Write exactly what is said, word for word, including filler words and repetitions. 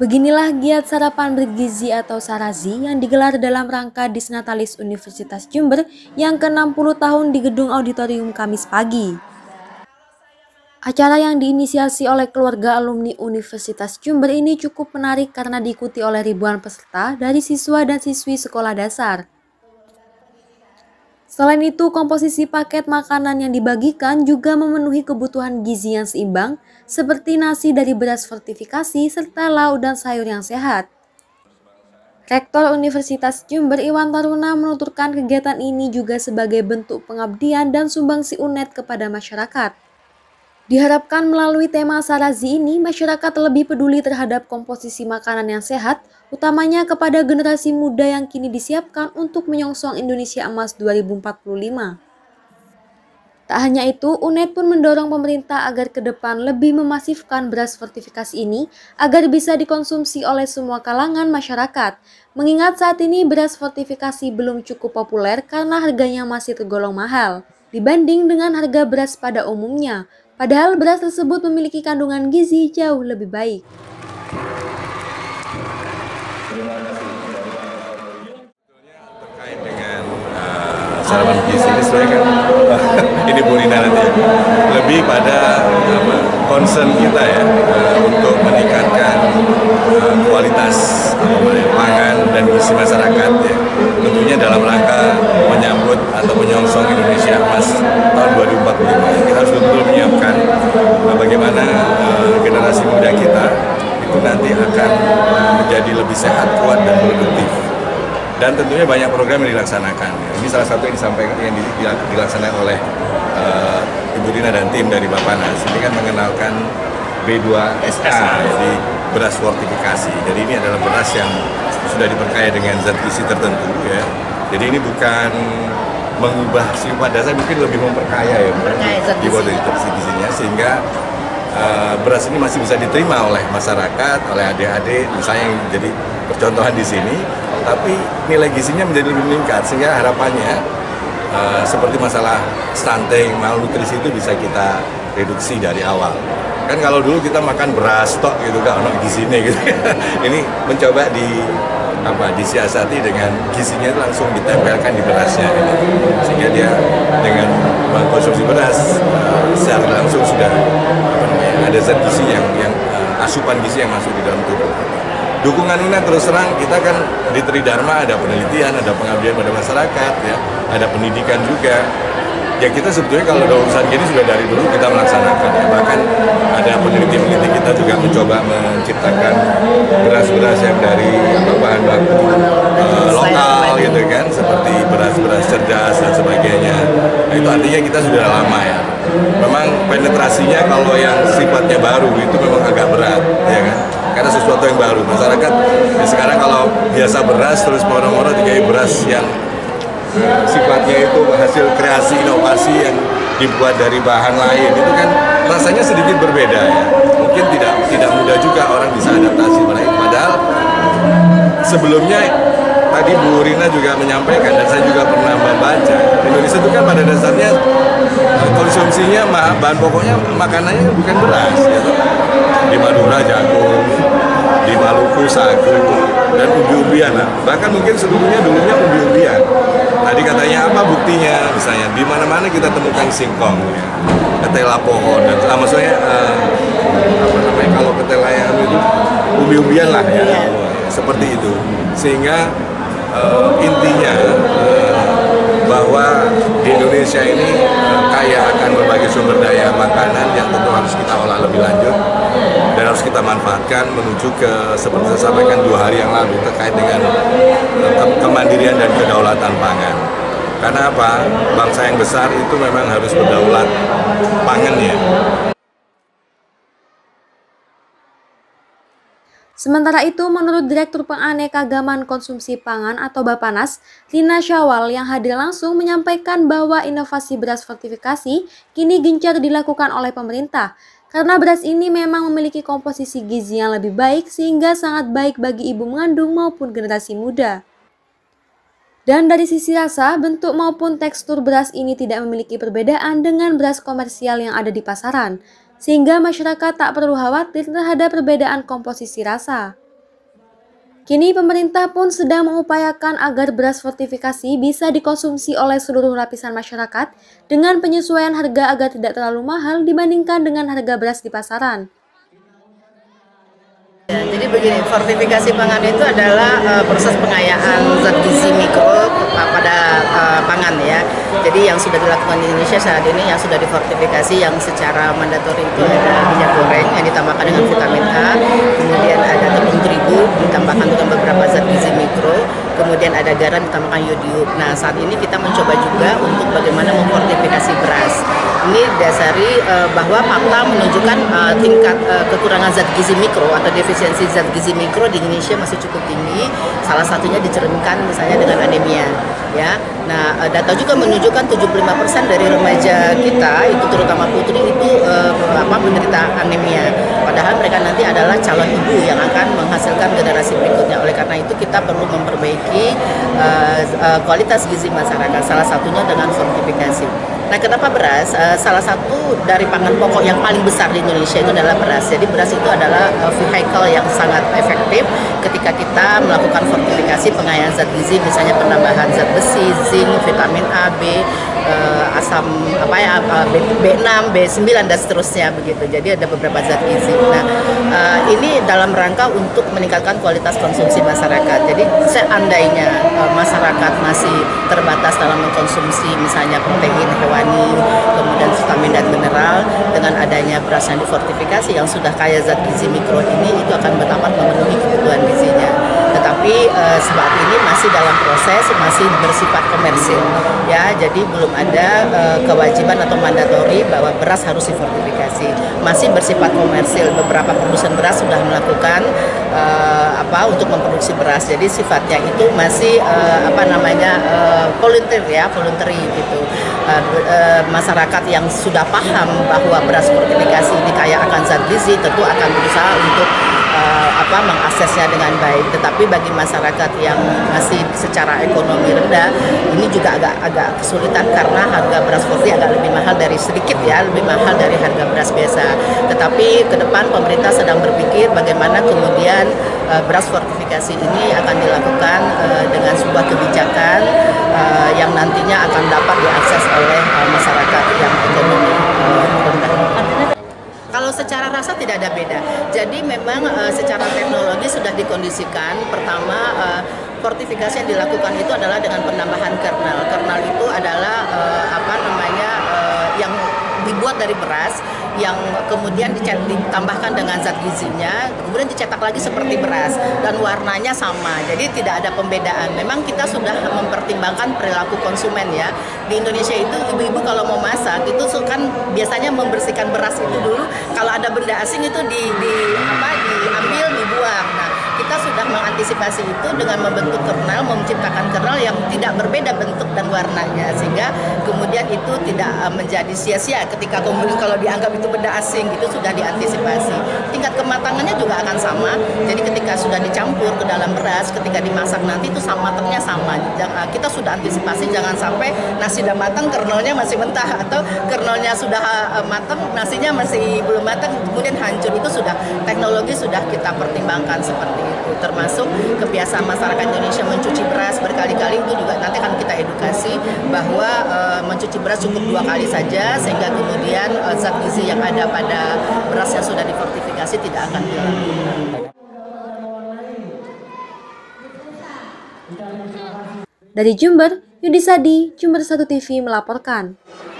Beginilah giat sarapan bergizi atau Sarazi yang digelar dalam rangka Disnatalis Universitas Jember yang ke enam puluh tahun di Gedung Auditorium Kamis pagi. Acara yang diinisiasi oleh keluarga alumni Universitas Jember ini cukup menarik karena diikuti oleh ribuan peserta dari siswa dan siswi sekolah dasar. Selain itu, komposisi paket makanan yang dibagikan juga memenuhi kebutuhan gizi yang seimbang, seperti nasi dari beras fortifikasi serta lauk dan sayur yang sehat. Rektor Universitas Jember Iwan Taruna menuturkan kegiatan ini juga sebagai bentuk pengabdian dan sumbangsi U N E D kepada masyarakat. Diharapkan melalui tema Sarazi ini, masyarakat lebih peduli terhadap komposisi makanan yang sehat, utamanya kepada generasi muda yang kini disiapkan untuk menyongsong Indonesia Emas dua ribu empat puluh lima. Tak hanya itu, U N E D pun mendorong pemerintah agar ke depan lebih memasifkan beras fortifikasi ini agar bisa dikonsumsi oleh semua kalangan masyarakat. Mengingat saat ini beras fortifikasi belum cukup populer karena harganya masih tergolong mahal dibanding dengan harga beras pada umumnya. Padahal beras tersebut memiliki kandungan gizi jauh lebih baik. Terkait dengan uh, sarapan gizi ini sebenarnya kan ini Bu Rina nanti lebih pada apa, concern kita ya uh, untuk meningkatkan uh, kualitas uh, pangan dan gizi masyarakat ya. Tentunya dalam rangka menyambut atau menyongsong Indonesia Emas tahun dua ribu empat puluh lima. Kita harus betul-betul menyiapkan uh, bagaimana uh, generasi muda kita itu nanti akan uh, menjadi lebih sehat, kuat dan produktif. Dan tentunya banyak program yang dilaksanakan. Ini salah satu yang disampaikan yang dilaksanakan oleh uh, Ibu Rina dan tim dari Bapanas. Ini kan mengenalkan B dua S A, jadi beras fortifikasi. Jadi ini adalah beras yang sudah diperkaya dengan zat gizi tertentu ya. Jadi ini bukan mengubah sifat dasar, mungkin lebih memperkaya ya, di bawah zat gizinya sehingga uh, beras ini masih bisa diterima oleh masyarakat, oleh adik-adik, misalnya yang jadi percontohan di sini. Tapi nilai gizinya menjadi lebih meningkat sehingga harapannya uh, seperti masalah stunting, malnutrisi itu bisa kita reduksi dari awal. Kan kalau dulu kita makan beras tok gitu kan, ono gizinya gitu. Ini mencoba di apa disiasati dengan gizinya langsung ditempelkan di berasnya gitu. Sehingga dia dengan mengkonsumsi beras uh, secara langsung sudah apa namanya, ada zat gizi yang yang uh, asupan gizi yang masuk di dalam tubuh. Dukungan ini terus terang kita kan di Tridharma ada penelitian, ada pengabdian pada masyarakat, ya, ada pendidikan juga. Ya kita sebetulnya kalau ada urusan gini sudah dari dulu kita melaksanakan. Ya. Bahkan ada peneliti-peneliti kita juga mencoba menciptakan beras-beras yang dari apa, bahan baku uh, lokal gitu kan, seperti beras-beras cerdas dan sebagainya. Nah, itu artinya kita sudah lama ya. Memang penetrasinya kalau yang sifatnya baru itu memang agak berat, ya kan? Karena sesuatu yang baru. Masyarakat ya sekarang kalau biasa beras terus moro-moro dikai beras yang uh, sifatnya itu hasil kreasi inovasi yang dibuat dari bahan lain, itu kan rasanya sedikit berbeda ya. Mungkin tidak tidak mudah juga orang bisa adaptasi pada itu. Padahal sebelumnya tadi Bu Rina juga menyampaikan dan saya juga pernah membaca, Indonesia itu kan pada dasarnya konsumsinya bahan pokoknya makanannya bukan beras gitu. Di Madura jagung, di Maluku sagu, dan umbi-umbian. Nah, bahkan mungkin sebelumnya dulunya umbi-umbian. Tadi katanya apa buktinya? Misalnya di mana-mana kita temukan singkong, ya. Ketela pohon, dan ah, maksudnya uh, apa namanya kalau ketela yang itu umbi-umbian lah ya, seperti itu. Sehingga uh, intinya uh, bahwa di Indonesia ini uh, kaya akan berbagai sumber daya makanan yang tentu harus kita olah lebih lanjut dan harus kita manfaatkan menuju ke seperti saya sampaikan dua hari yang lalu terkait dengan uh, kemandirian dan kedaulatan pangan. Karena apa? Bangsa yang besar itu memang harus berdaulat pangannya. Sementara itu, menurut Direktur Penganekagaman Konsumsi Pangan atau Bapanas, Rina Syawal yang hadir langsung menyampaikan bahwa inovasi beras fortifikasi kini gencar dilakukan oleh pemerintah. Karena beras ini memang memiliki komposisi gizi yang lebih baik sehingga sangat baik bagi ibu mengandung maupun generasi muda. Dan dari sisi rasa, bentuk maupun tekstur beras ini tidak memiliki perbedaan dengan beras komersial yang ada di pasaran, sehingga masyarakat tak perlu khawatir terhadap perbedaan komposisi rasa. Kini pemerintah pun sedang mengupayakan agar beras fortifikasi bisa dikonsumsi oleh seluruh lapisan masyarakat dengan penyesuaian harga agar tidak terlalu mahal dibandingkan dengan harga beras di pasaran. Ya, jadi begini, fortifikasi pangan itu adalah uh, proses pengayaan zat gizi mikro pada uh, pangan ya. Jadi yang sudah dilakukan di Indonesia saat ini yang sudah difortifikasi yang secara mandatori itu ada minyak goreng yang ditambahkan dengan vitamin A, kemudian ada tepung terigu ditambahkan dengan beberapa zat gizi mikro, kemudian ada garam ditambahkan yodium. Nah saat ini kita mencoba juga untuk bagaimana memfortifikasi beras. Ini dasari uh, bahwa fakta menunjukkan uh, tingkat uh, kekurangan zat gizi mikro atau defisiensi zat gizi mikro di Indonesia masih cukup tinggi. Salah satunya dicerminkan misalnya dengan anemia. Ya, nah uh, data juga menunjukkan tujuh puluh lima persen dari remaja kita itu terutama putri itu uh, apa menderita anemia. Padahal mereka nanti adalah calon ibu yang akan menghasilkan generasi berikutnya. Oleh karena itu kita perlu memperbaiki uh, uh, kualitas gizi masyarakat. Salah satunya dengan fortifikasi. Nah, kenapa beras? Uh, salah satu dari pangan pokok yang paling besar di Indonesia itu adalah beras. Jadi beras itu adalah uh, vehicle yang sangat efektif ketika kita melakukan fortifikasi pengayaan zat gizi, misalnya penambahan zat besi, zinc, vitamin A, B, uh, asam apa ya, B enam, B sembilan dan seterusnya begitu. Jadi ada beberapa zat gizi. Nah, uh, ini dalam rangka untuk meningkatkan kualitas konsumsi masyarakat. Jadi seandainya uh, masyarakat masih terbatas dalam mengkonsumsi misalnya protein hewani, kemudian vitamin dan mineral, dengan adanya beras yang difortifikasi yang sudah kaya zat gizi mikro ini itu akan dapat memenuhi kebutuhan gizinya. Tetapi eh, sebab ini masih dalam proses, masih bersifat komersil ya, jadi belum ada eh, kewajiban atau mandatori bahwa beras harus difortifikasi. Masih bersifat komersil. Beberapa produsen beras sudah melakukan eh, apa untuk memproduksi beras. Jadi sifatnya itu masih eh, apa namanya eh, volunteer ya, voluntary gitu. Uh, uh, masyarakat yang sudah paham bahwa beras fortifikasi ini kaya akan zat gizi tentu akan berusaha untuk uh, apa mengaksesnya dengan baik. Tetapi bagi masyarakat yang masih secara ekonomi rendah ini juga agak agak kesulitan karena harga beras forti agak lebih mahal dari sedikit ya, lebih mahal dari harga beras biasa. Tetapi ke depan pemerintah sedang berpikir bagaimana kemudian uh, beras fortifikasi ini akan dilakukan uh, dengan sebuah kebijakan uh, yang nantinya akan dapat diakses oleh uh, masyarakat yang ekonomi uh, rendah. Kalau secara rasa tidak ada beda. Jadi memang uh, secara teknologi sudah dikondisikan. Pertama, uh, fortifikasi yang dilakukan itu adalah dengan penambahan kernel. Kernel itu adalah uh, apa namanya uh, yang dibuat dari beras yang kemudian ditambahkan dengan zat gizinya, kemudian dicetak lagi seperti beras dan warnanya sama. Jadi tidak ada pembedaan. Memang kita sudah mempertimbangkan perilaku konsumen ya. Di Indonesia itu ibu-ibu kalau mau masak itu kan biasanya membersihkan beras itu dulu. Kalau ada benda asing itu di, di apa diambil dibuang. Nah, kita sudah mengantisipasi itu dengan membentuk kernel, menciptakan kernel yang tidak berbeda bentuk dan warnanya sehingga kemudian itu tidak menjadi sia-sia ketika kemudian kalau dianggap itu benda asing itu sudah diantisipasi. Tingkat kematangannya juga akan sama. Jadi ketika sudah dicampur ke dalam beras, ketika dimasak nanti itu sama matangnya sama. Kita sudah antisipasi jangan sampai nasi sudah matang kernelnya masih mentah atau kernelnya sudah matang nasinya masih belum matang kemudian hancur. Itu sudah teknologi sudah kita pertimbangkan seperti itu. Termasuk kebiasaan masyarakat Indonesia mencuci beras berkali-kali itu juga nanti akan kita edukasi bahwa e, mencuci beras cukup dua kali saja sehingga kemudian e, zat gizi yang ada pada beras yang sudah difortifikasi tidak akan hilang. Dari Jember, Yudi Sadi, Jember satu T V melaporkan.